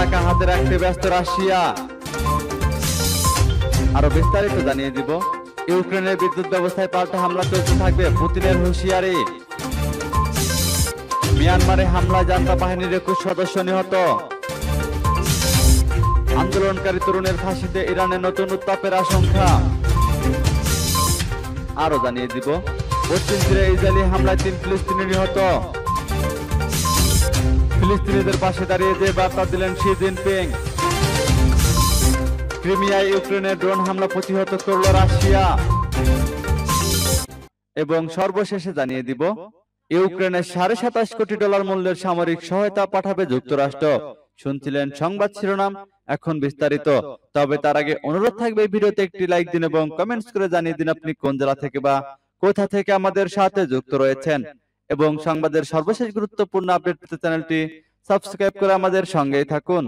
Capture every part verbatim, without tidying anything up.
এলাকা হাতে রাখতে ব্যস্ত রাশিয়া। আরো বিস্তারিত জানিয়ে দিব। ইউক্রেনের বিদ্যুৎ ব্যবস্থায় পাল্টা হামলা চলতে থাকবে, পুতিনের হুঁশিয়ারি। মিয়ানমারে হামলায় জান্তা বাহিনীর একুশ সদস্য নিহত। আন্দোলনকারী তরুণের ফাঁসিতে ইরানের নতুন উত্তাপের আশঙ্কা। আরো জানিয়ে দিব। পশ্চিম তীরে ইসরায়েলি হামলায় তিন ফিলিস্তিনি নিহত। ফিলিস্তিনিদের পাশে দাঁড়িয়ে যে বার্তা দিলেন শি জিনপিং। ক্রিমিয়ায় ইউক্রেনের ড্রোন হামলা প্রতিহত করল রাশিয়া। এবং সর্বশেষে জানিয়ে দিব, ইউক্রেনের সাড়ে সাতাশ কোটি ডলার মূল্যের সামরিক সহায়তা পাঠাবে যুক্তরাষ্ট্র। শুনছিলেন সংবাদ শিরোনাম, এখন বিস্তারিত। তবে তার আগে অনুরোধ থাকবে ভিডিওতে একটি লাইক দিন এবং কমেন্টস করে জানিয়ে দিন আপনি কোন জেলা থেকে বা কোথা থেকে আমাদের সাথে যুক্ত রয়েছেন। এবং সংবাদের সর্বশেষ গুরুত্বপূর্ণ আপডেট পেতে চ্যানেলটি সাবস্ক্রাইব করে আমাদের সঙ্গেই থাকুন।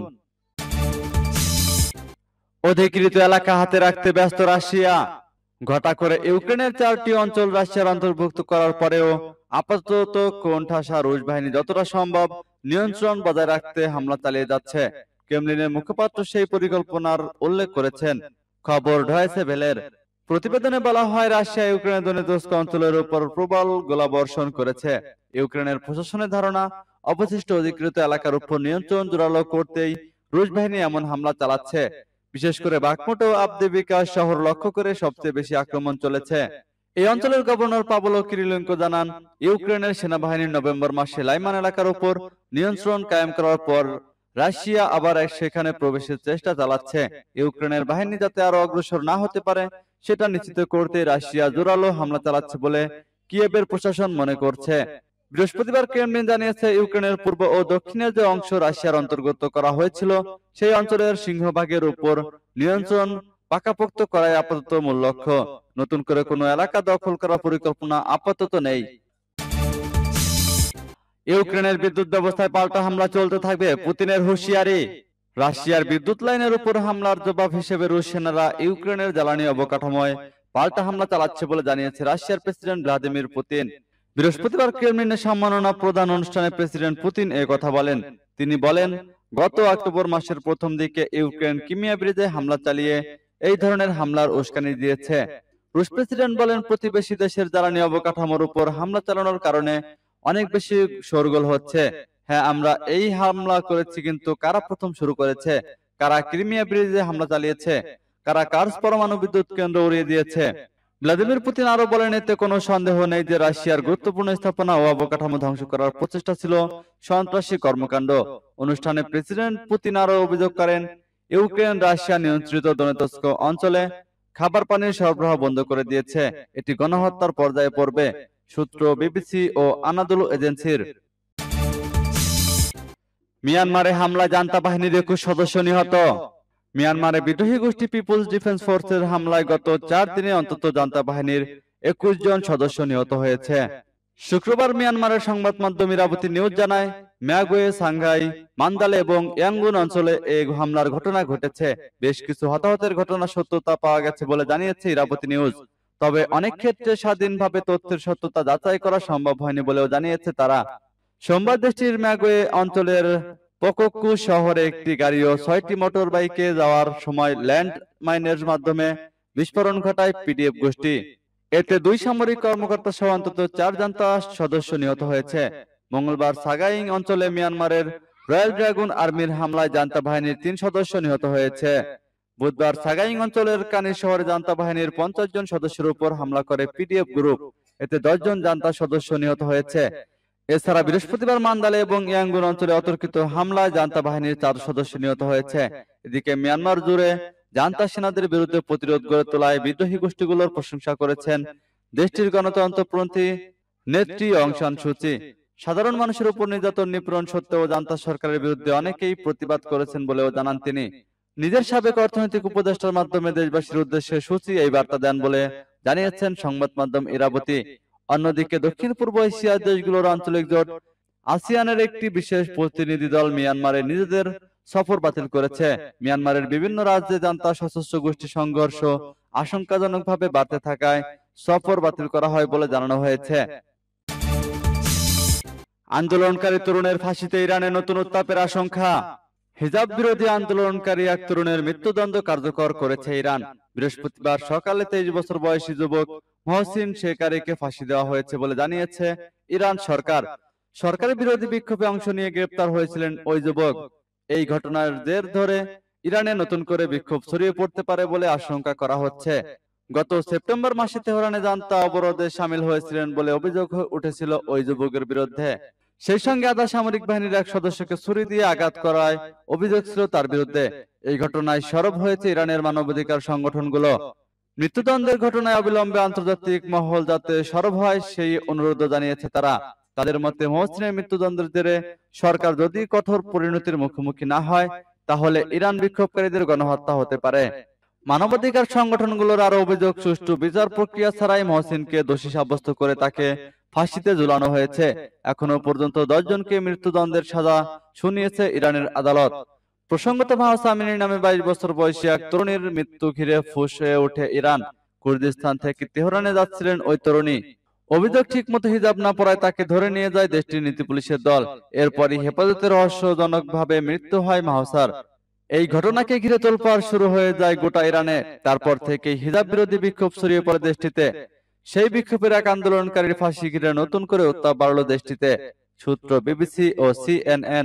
অধিকৃত এলাকা হাতে রাখতে ব্যস্ত রাশিয়া। ঘটা করে ইউক্রেনের চারটি অঞ্চল রাশিয়ার অন্তর্ভুক্ত করার পরেও আপাতত কোণঠাসা রুশ বাহিনী যতটা সম্ভব নিয়ন্ত্রণ বজায় রাখতে হামলা চালিয়ে যাচ্ছে। ক্রেমলিনের মুখপাত্র সেই পরিকল্পনার উল্লেখ করেছেন। খবর ডয়েচে ভেলের। প্রতিবেদনে বলা হয়, রাশিয়া ইউক্রেনের দনেৎস্ক অঞ্চলের উপর প্রবল গোলাবর্ষণ করেছে। ইউক্রেনের প্রশাসনের ধারণা, অবশিষ্ট অধিকৃত এলাকার উপর নিয়ন্ত্রণ জোরালো করতেই রুশ বাহিনী এমন হামলা চালাচ্ছে। বিশেষ করে বাখমুট ও আবদিভিকা শহর লক্ষ্য করে সবচেয়ে বেশি আক্রমণ চলেছে। এই অঞ্চলের গভর্নর পাভলো কিরিলেনকো জানান, ইউক্রেনের সেনাবাহিনীর নভেম্বর মাসে লাইমান এলাকার উপর নিয়ন্ত্রণ কায়েম করার পর রাশিয়া আবার সেখানে প্রবেশের চেষ্টা চালাচ্ছে। ইউক্রেনের বাহিনী যাতে আরো অগ্রসর না হতে পারে সেটা নিশ্চিত করতে রাশিয়া জোরালো হামলা চালাচ্ছে বলে কিয়েভের প্রশাসন মনে করছে। বৃহস্পতিবার ক্রেমলিন জানিয়েছে, ইউক্রেনের পূর্ব ও দক্ষিণের যে অংশ রাশিয়ার অন্তর্গত করা হয়েছিল সেই অঞ্চলের সিংহভাগের উপর নিয়ন্ত্রণ পাকাপোক্ত করাই আপাতত মূল লক্ষ্য। নতুন করে কোনো এলাকা দখল করার পরিকল্পনা আপাতত নেই। ইউক্রেনের বিদ্যুৎ ব্যবস্থায় পাল্টা হামলা চলতে থাকবে, পুতিনের হুঁশিয়ারি। রাশিয়ার বিদ্যুৎ লাইনের উপর হামলার জবাব হিসেবে রুশ সেনারা ইউক্রেনের জ্বালানি অবকাঠামোয় পাল্টা হামলা চালাচ্ছে বলে জানিয়েছে রাশিয়ার প্রেসিডেন্ট ভ্লাদিমির পুতিন। বৃহস্পতিবার ক্রেমলিনের সম্মাননা প্রদান অনুষ্ঠানে প্রেসিডেন্ট পুতিন এ কথা বলেন। তিনি বলেন, গত অক্টোবর মাসের প্রথম দিকে ইউক্রেন ক্রিমিয়া ব্রিজে হামলা চালিয়ে এই ধরনের হামলার উস্কানি দিয়েছে। রুশ প্রেসিডেন্ট বলেন, প্রতিবেশী দেশের জ্বালানি অবকাঠামোর উপর হামলা চালানোর কারণে অনেক বেশি শোরগোল হচ্ছে। হ্যাঁ, আমরা এই হামলা করেছি, কিন্তু কারা প্রথম শুরু করেছে? কারা ক্রিমিয়া ব্রিজে হামলা চালিয়েছে? কারা কার্স পরমাণু বিদ্যুৎ কেন্দ্র উড়িয়ে দিয়েছে? ভ্লাদিমির পুতিন আরো বলেন, এতে কোনো সন্দেহ নেই যে রাশিয়ার গুরুত্বপূর্ণ স্থাপনা ও অবকাঠামো ধ্বংস করার প্রচেষ্টা ছিল সন্ত্রাসী কর্মকাণ্ড। অনুষ্ঠানে প্রেসিডেন্ট পুতিন আরো অভিযোগ করেন, ইউক্রেন রাশিয়া নিয়ন্ত্রিত দনেৎস্ক অঞ্চলে খাবার পানির সরবরাহ বন্ধ করে দিয়েছে। এটি গণহত্যার পর্যায়ে পড়বে। সূত্র বিবিসি ও আনাদোলু এজেন্সির। মিয়ানমারে হামলায় জান্তা বাহিনীর একুশ সদস্য নিহত। মিয়ানমারে বিদ্রোহী গোষ্ঠী পিপুলস ডিফেন্স ফোর্সের হামলায় গত চার দিনে অন্তত জান্তা বাহিনীর একুশ জন সদস্য নিহত হয়েছে। শুক্রবার মিয়ানমারের সংবাদ মাধ্যম ইরাবতী নিউজ জানায়, ম্যাগুয়ে, সাংঘাই, মান্দালে এবং ইয়াঙ্গুন অঞ্চলে এই হামলার ঘটনা ঘটেছে। বেশ কিছু হতাহতের ঘটনা সত্যতা পাওয়া গেছে বলে জানিয়েছে ইরাবতী নিউজ। তবে অনেক ক্ষেত্রে স্বাধীনভাবে তথ্যের সত্যতা যাচাই করা সম্ভব হয়নি বলেও জানিয়েছে তারা। সোমবার দেশটির ম্যাগুয়ে অঞ্চলের পকোক্কু শহরে একটি গাড়ি ও ছয়টি মোটর বাইকে যাওয়ার সময় ল্যান্ড মাইনের মাধ্যমে বিস্ফোরণ ঘটায় পিডিএফ গোষ্ঠী। এতে দুই সামরিক কর্মকর্তা সহ অন্তত চার জান্তা সদস্য নিহত হয়েছে। মঙ্গলবার সাগাইং অঞ্চলে মিয়ানমারের রয়্যাল ড্রাগন আর্মির হামলায় জান্তা বাহিনীর তিন সদস্য নিহত হয়েছে। বুধবার সাগাইং অঞ্চলের কানি শহরে জান্তা বাহিনীর পঞ্চাশ জন সদস্যের উপর হামলা করে পিডিএফ গ্রুপ। এতে দশ জন জান্তা সদস্য নিহত হয়েছে। এছাড়া বৃহস্পতিবার মান্দালে এবং ইয়াঙ্গুন অঞ্চলে অতর্কিত হামলায় জান্তা বাহিনীর চার সদস্য নিহত হয়েছে। এদিকে মিয়ানমার জুড়ে জান্তা সেনাদের বিরুদ্ধে প্রতিরোধ গড়ে তোলায় বিদ্রোহী গোষ্ঠীগুলোর প্রশংসা করেছেন দেশটির গণতন্ত্রপন্থী নেত্রী অং সান সু চি। সাধারণ মানুষের উপর নির্যাতন নিপীড়ন সত্ত্বেও জান্তা সরকারের বিরুদ্ধে অনেকেই প্রতিবাদ করেছেন বলেও জানান তিনি। নিজের সাবেক অর্থনৈতিক উপদেষ্টার মাধ্যমে দেশবাসীর উদ্দেশ্যে সু চি এই বার্তা দেন বলে জানিয়েছেন সংবাদ মাধ্যম ইরাবতী। অন্যদিকে দক্ষিণ পূর্ব এশিয়ার দেশগুলোর আঞ্চলিক জোট আসিয়ানের একটি বিশেষ প্রতিনিধি দল মিয়ানমারে নিজেদের সফর বাতিল করেছে। মিয়ানমারের বিভিন্ন রাজ্যে জান্তা সশস্ত্র গোষ্ঠী সংঘর্ষ আশঙ্কাজনকভাবে বাড়তে থাকায় সফর বাতিল করা হয় বলে জানানো হয়েছে। আন্দোলনকারী তরুণের ফাঁসিতে ইরানের নতুন উত্তাপের আশঙ্কা। হিজাব বিরোধী আন্দোলনকারী এক তরুণের মৃত্যুদণ্ড কার্যকর করেছে ইরান। বৃহস্পতিবার সকালে তেইশ বছর বয়সী যুবক মহসিন শেকারিকে ফাঁসি দেওয়া হয়েছে বলে জানিয়েছে ইরান সরকার। সরকারের বিরোধী বিক্ষোভে অংশ নিয়ে গ্রেপ্তার হয়েছিলেন ওই যুবক। এই ঘটনার জের ধরে ইরানে নতুন করে বিক্ষোভ ছড়িয়ে পড়তে পারে বলে আশঙ্কা করা হচ্ছে। গত সেপ্টেম্বর মাসে তেহরানে জান্তা অবরোধে শামিল হয়েছিলেন বলে অভিযোগ উঠেছিল ওই যুবকের বিরুদ্ধে। সেই সঙ্গে আধা সামরিক বাহিনীর এক সদস্যকে ছুরি দিয়ে আঘাত করায় অভিযোগ ছিল তার বিরুদ্ধে। এই ঘটনায় সরব হয়েছে ইরানের মানবাধিকার সংগঠনগুলো। মৃত্যুদণ্ডের ঘটনায় অবিলম্বে আন্তর্জাতিক মহল যাতে সরব হয় সেই অনুরোধ জানিয়েছে তারা। তাদের মতে মহসিনের মৃত্যুদণ্ডের জেরে সরকার যদি কঠোর পরিণতির মুখোমুখি না হয় তাহলে ইরান বিক্ষোভকারীদের গণহত্যা হতে পারে। মানবাধিকার সংগঠনগুলোর আরো অভিযোগ, সুষ্ঠু বিচার প্রক্রিয়া ছাড়াই মহসিনকে দোষী সাব্যস্ত করে তাকে ফাঁসিতে ঝুলানো হয়েছে। এখনো পর্যন্ত দশ জনকে মৃত্যুদণ্ডের সাজা শুনিয়েছে ইরানের আদালত। প্রসঙ্গত মাহসা আমিনী নামে বাইশ বছর বয়সী এক তরুণীর মৃত্যু ঘিরে ফুঁস হয়ে ওঠে ইরান। কুর্দিস্তান থেকে তেহরানে যাচ্ছিলেন ওই তরুণী। অভিযোগ, ঠিক মতো হিজাব না পরায় তাকে ধরে নিয়ে যায় দেশটির নীতি পুলিশের দল। এরপরই হেফাজতে রহস্যজনক ভাবে মৃত্যু হয় মাহসার। এই ঘটনাকে ঘিরে তোলপাড় শুরু হয়ে যায় গোটা ইরানে। তারপর থেকেই হিজাব বিরোধী বিক্ষোভ ছড়িয়ে পড়ে দেশটিতে। সেই বিক্ষোভের এক আন্দোলনকারীর ফাঁসি ঘিরে নতুন করে উত্তাপ বাড়ল দেশটিতে। সূত্র বিবিসি ও সিএনএন।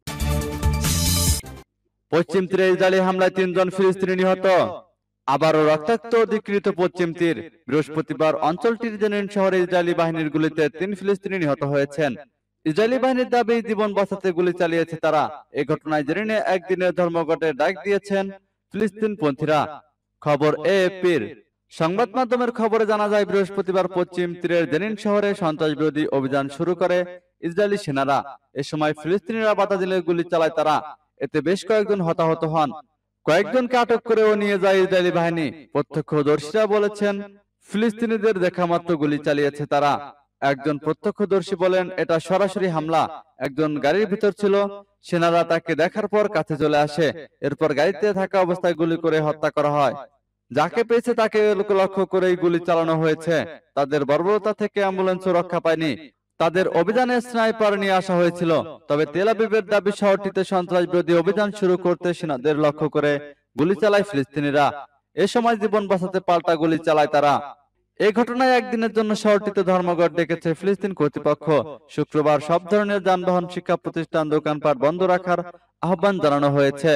পশ্চিম তীরে ইসরায়েলি হামলায় তিনজন ফিলিস্তিনি নিহত। আবারও রক্তাক্ত অধিকৃত পশ্চিম তীর। বৃহস্পতিবার অঞ্চলটির জেনিন শহরে ইসরায়েলি বাহিনীর গুলিতে তিন ফিলিস্তিনি নিহত হয়েছেন। ইসরায়েলি বাহিনীর দাবি জীবন বাঁচাতে গুলি চালিয়েছে তারা। এই ঘটনায় জেনিনে একদিনের ধর্মঘটের ডাক দিয়েছেন ফিলিস্তিনপন্থীরা। খবর এএফপির। সংবাদ মাধ্যমের খবরে জানা যায়, বৃহস্পতিবার পশ্চিম তীরের জেনিন শহরে সন্ত্রাস বিরোধী অভিযান শুরু করে ইসরায়েলি সেনারা। এ সময় ফিলিস্তিনিরা বাধা দিলে গুলি চালায় তারা। এতে বেশ কয়েকজন হতাহত হন। কয়েকজনকে আটক করেও নিয়ে যায় ইসরায়েলি বাহিনী। প্রত্যক্ষদর্শীরা বলেছেন, ফিলিস্তিনিদের দেখামাত্র গুলি চালিয়েছে তারা। একজন প্রত্যক্ষদর্শী বলেন, এটা সরাসরি হামলা। একজন গাড়ির ভিতর ছিল, সেনারা তাকে দেখার পর কাছে চলে আসে। এরপর গাড়িতে থাকা অবস্থায় গুলি করে হত্যা করা হয়। যাকে পেয়েছে তাকে লক্ষ্য করেই গুলি চালানো হয়েছে। তাদের বর্বরতা থেকে অ্যাম্বুলেন্সও রক্ষা পায়নি। তাদের অভিযানে স্নাইপার নিয়ে আসা হয়েছিল। তবে তেল আবিবের দাবি, শহরটিতে সন্ত্রাস বিরোধী অভিযান শুরু করতে সেনাদের লক্ষ্য করে গুলি চালায় ফিলিস্তিনিরা। এ সময় জীবন বাঁচাতে পাল্টা গুলি চালায় তারা। এই ঘটনায় একদিনের জন্য শহরটিতে ধর্মঘট ডেকেছে ফিলিস্তিন কর্তৃপক্ষ। শুক্রবার সব ধরনের যানবাহন, শিক্ষা প্রতিষ্ঠান, দোকানপাট বন্ধ রাখার আহ্বান জানানো হয়েছে।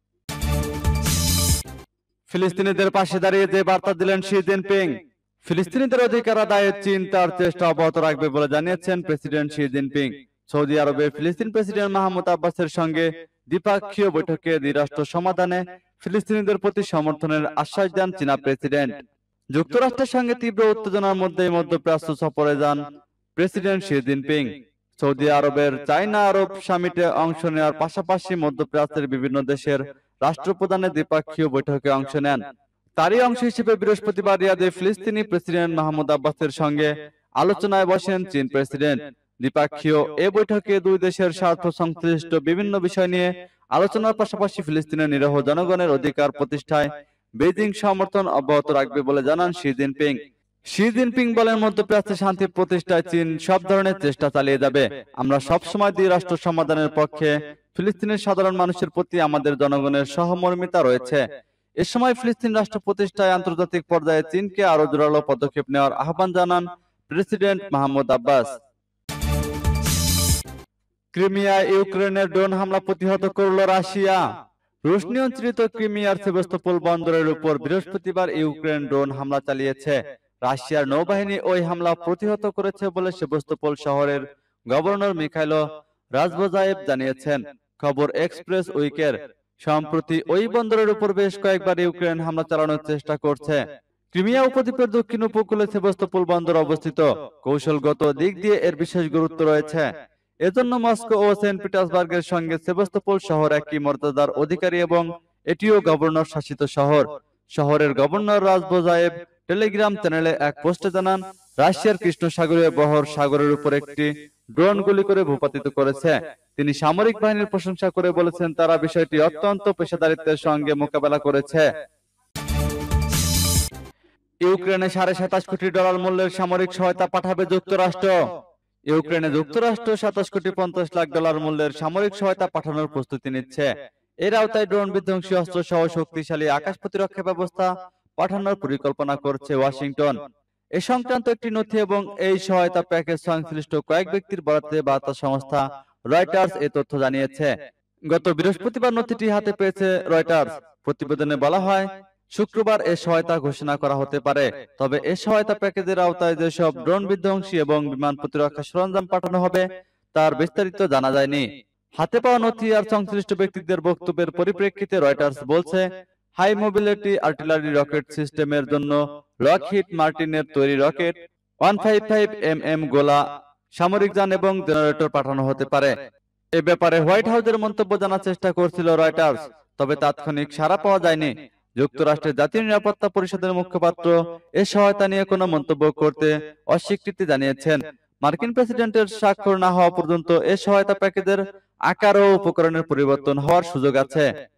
ফিলিস্তিনিদের পাশে দাঁড়িয়ে যে বার্তা দিলেন শি জিনপিং। ফিলিস্তিনিদের অধিকার আদায়ে চীন তার চেষ্টা অব্যাহত রাখবে বলে জানিয়েছেন প্রেসিডেন্ট শি জিনপিং। সৌদি আরবে ফিলিস্তিন প্রেসিডেন্ট মাহমুদ আব্বাসের সঙ্গে দ্বিপাক্ষীয় বৈঠকে দ্বিরাষ্ট্র সমাধানে ফিলিস্তিনিদের প্রতি সমর্থনের আশ্বাস দেন চীনা প্রেসিডেন্ট। যুক্তরাষ্ট্রের সঙ্গে তীব্র উত্তেজনার মধ্যেই মধ্যপ্রাচ্য সফরে যান প্রেসিডেন্ট শি জিনপিং। সৌদি আরবের চায়না আরব সামিটে অংশ নেওয়ার পাশাপাশি মধ্যপ্রাচ্যের বিভিন্ন দেশের রাষ্ট্রপ্রধানের দ্বিপাক্ষীয় বৈঠকে অংশ নেন। তারই অংশ হিসেবে বৃহস্পতিবার রিয়াদে ফিলিস্তিনি প্রেসিডেন্ট মাহমুদ আব্বাসের সঙ্গে আলোচনায় বসেন চীন প্রেসিডেন্ট। দ্বিপাক্ষীয় এ বৈঠকে দুই দেশের স্বার্থ সংশ্লিষ্ট বিভিন্ন বিষয় নিয়ে আলোচনার পাশাপাশি ফিলিস্তিনের নিরীহ জনগণের অধিকার প্রতিষ্ঠায় বেজিং সমর্থন অব্যাহত রাখবে বলে জানান শি জিনপিং। শি জিনপিং বলেন, মধ্যপ্রাচ্যে শান্তি প্রতিষ্ঠায় চীন সব ধরনের চেষ্টা চালিয়ে যাবে। আমরা সবসময় দুই রাষ্ট্র সমাধানের পক্ষে। ফিলিস্তিনের সাধারণ মানুষের প্রতি আমাদের জনগণের সহমর্মিতা রয়েছে। এ সময় ফিলিস্তিন রাষ্ট্র প্রতিষ্ঠায় আন্তর্জাতিক পর্যায়ে চীনকে আরো জোরালো পদক্ষেপ নেওয়ার আহ্বান জানান প্রেসিডেন্ট মাহমুদ আব্বাস। ক্রিমিয়ায় ইউক্রেনের ড্রোন হামলা প্রতিহত করল রাশিয়া। রুশ নিয়ন্ত্রিত ক্রিমিয়ার সেভাস্তোপোল বন্দরের উপর বৃহস্পতিবার ইউক্রেন ড্রোন হামলা চালিয়েছে। রাশিয়ার নৌবাহিনী ওই হামলা প্রতিহত করেছে বলে সেভাস্তোপোল শহরের গভর্নর মিখাইলো রাজভোজায়েভ জানিয়েছেন। খবর এক্সপ্রেস উইকের। সম্প্রতি ওই বন্দরের উপর বেশ কয়েকবার ইউক্রেন হামলা চালানোর চেষ্টা করছে। ক্রিমিয়া উপদ্বীপের দক্ষিণ উপকূলে সেভাস্তোপোল বন্দর অবস্থিত। কৌশলগত দিক দিয়ে এর বিশেষ গুরুত্ব রয়েছে। এজন্য মস্কো ও সেন্ট পিটার্সবার্গের সঙ্গে সেভাস্তোপোল শহর একই মর্যাদার অধিকারী এবং এটিও গভর্নর শাসিত শহর। শহরের গভর্নর রাজভোজায়েভ টেলিগ্রাম চ্যানেলে এক পোস্টে জানান, রাশিয়ার কৃষ্ণ সাগরীয় বহর সাগরের উপর একটি ড্রোন গুলি করে ভূপাতিত করেছে। তিনি সামরিক বাহিনীর প্রশংসা করে বলেছেন, তারা বিষয়টি অত্যন্ত পেশাদারিত্বের সঙ্গে মোকাবেলা করেছে। ইউক্রেনে সাড়ে সাতাশ কোটি ডলার মূল্যের সামরিক সহায়তা পাঠাবে যুক্তরাষ্ট্র। ইউক্রেনে যুক্তরাষ্ট্র সাতাশ কোটি পঞ্চাশ লাখ ডলার মূল্যের সামরিক সহায়তা পাঠানোর প্রস্তুতি নিচ্ছে। এর আওতায় ড্রোন বিধ্বংসী অস্ত্র সহ শক্তিশালী আকাশ প্রতিরক্ষা ব্যবস্থা পাঠানোর পরিকল্পনা করছে ওয়াশিংটন। এ সংক্রান্ত একটি নথি এবং এই সহায়তা প্যাকেজ সংশ্লিষ্ট কয়েক ব্যক্তির বরাতে বার্তা সংস্থা রয়টার্স এ তথ্য জানিয়েছে। গত বৃহস্পতিবার নথিটি হাতে পেয়েছে রয়টার্স। প্রতিবেদনে বলা হয়, শুক্রবার এ সহায়তা ঘোষণা করা হতে পারে, তবে এ সহায়তা প্যাকেজের আওতায় যেসব ড্রোন বিধ্বংসী এবং বিমান প্রতিরক্ষা সরঞ্জাম পাঠানো হবে তার বিস্তারিত জানা যায়নি। হাতে পাওয়া নথি আর সংশ্লিষ্ট ব্যক্তিদের বক্তব্যের পরিপ্রেক্ষিতে রয়টার্স বলছে, হাই মোবিলিটি আর্টিলারি রকেট সিস্টেমের জন্য লকহিড মার্টিনের তৈরি রকেট একশো পঞ্চাশ এম এম গোলা, সামরিক যান এবং জেনারেটর পাঠানো হতে পারে। এ ব্যাপারে হোয়াইট হাউসের মন্তব্য জানার চেষ্টা করছিল রয়টার্স, তবে তাৎক্ষণিক সাড়া পাওয়া যায়নি। যুক্তরাষ্ট্রের জাতীয় নিরাপত্তা পরিষদের মুখপাত্র এ সহায়তা নিয়ে কোনো মন্তব্য করতে অস্বীকৃতি জানিয়েছেন। মার্কিন প্রেসিডেন্টের স্বাক্ষর না হওয়া পর্যন্ত এ সহায়তা প্যাকেজের আকার ও উপকরণের পরিবর্তন হওয়ার সুযোগ আছে।